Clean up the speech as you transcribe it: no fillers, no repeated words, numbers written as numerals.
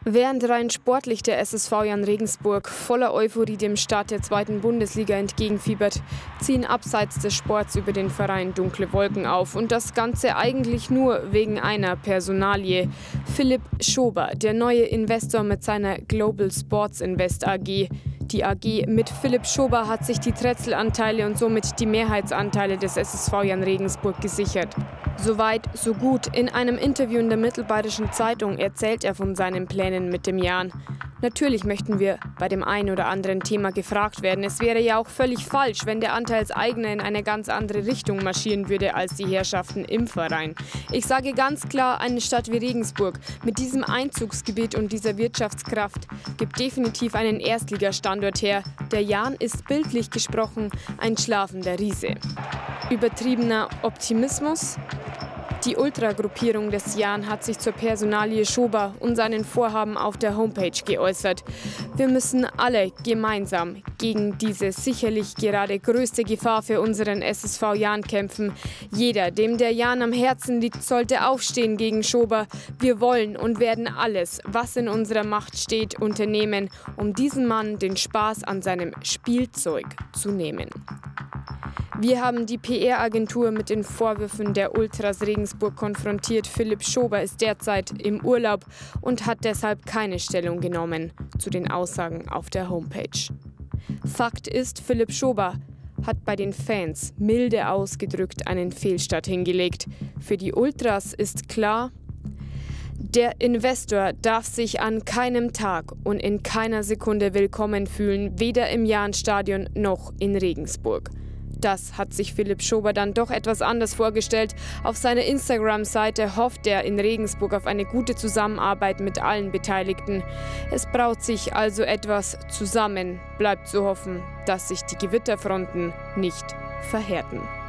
Während rein sportlich der SSV Jahn Regensburg voller Euphorie dem Start der 2. Bundesliga entgegenfiebert, ziehen abseits des Sports über den Verein dunkle Wolken auf. Und das Ganze eigentlich nur wegen einer Personalie. Philipp Schober, der neue Investor mit seiner Global Sports Invest AG. Die AG mit Philipp Schober hat sich die Tretzel-Anteile und somit die Mehrheitsanteile des SSV Jahn Regensburg gesichert. Soweit, so gut. In einem Interview in der Mittelbayerischen Zeitung erzählt er von seinen Plänen mit dem Jahn. Natürlich möchten wir bei dem einen oder anderen Thema gefragt werden. Es wäre ja auch völlig falsch, wenn der Anteilseigner in eine ganz andere Richtung marschieren würde als die Herrschaften im Verein. Ich sage ganz klar, eine Stadt wie Regensburg mit diesem Einzugsgebiet und dieser Wirtschaftskraft gibt definitiv einen Erstligastandort her. Der Jahn ist bildlich gesprochen ein schlafender Riese. Übertriebener Optimismus? Die Ultragruppierung des Jahn hat sich zur Personalie Schober und seinen Vorhaben auf der Homepage geäußert. Wir müssen alle gemeinsam gegen diese sicherlich gerade größte Gefahr für unseren SSV Jahn kämpfen. Jeder, dem der Jahn am Herzen liegt, sollte aufstehen gegen Schober. Wir wollen und werden alles, was in unserer Macht steht, unternehmen, um diesem Mann den Spaß an seinem Spielzeug zu nehmen. Wir haben die PR-Agentur mit den Vorwürfen der Ultras Regensburg konfrontiert. Philipp Schober ist derzeit im Urlaub und hat deshalb keine Stellung genommen zu den Aussagen auf der Homepage. Fakt ist, Philipp Schober hat bei den Fans milde ausgedrückt einen Fehlstart hingelegt. Für die Ultras ist klar, der Investor darf sich an keinem Tag und in keiner Sekunde willkommen fühlen, weder im Jahnstadion noch in Regensburg. Das hat sich Philipp Schober dann doch etwas anders vorgestellt. Auf seiner Instagram-Seite hofft er in Regensburg auf eine gute Zusammenarbeit mit allen Beteiligten. Es braut sich also etwas zusammen. Bleibt zu hoffen, dass sich die Gewitterfronten nicht verhärten.